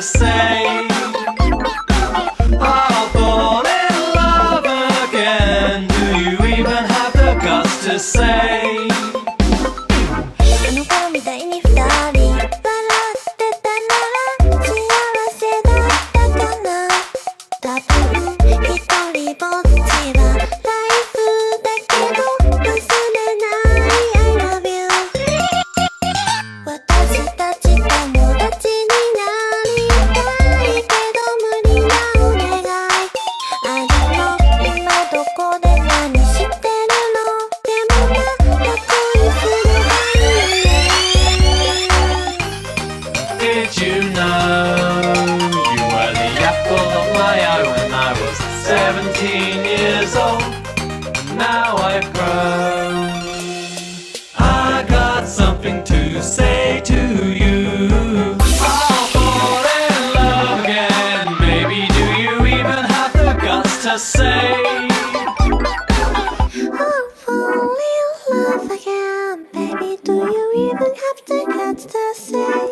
say, I'll fall in love again. Do you even have the guts to say? あの頃みたいに二人笑ってたなら幸せだったかな。多分一人ぼっちはライフだけど忘れない I love you。 私たち友達になりたいけど無理なお願い。あの今どこで何してるの？でもまた恋すればいいね。 Did you know you were the apple of my eye when I was 17 years old? Now I've grown. I got something to say to you. I'll fall in love again. Baby, do you even have the guts to say? I'll fall in love again. Baby, do you even have the guts to say?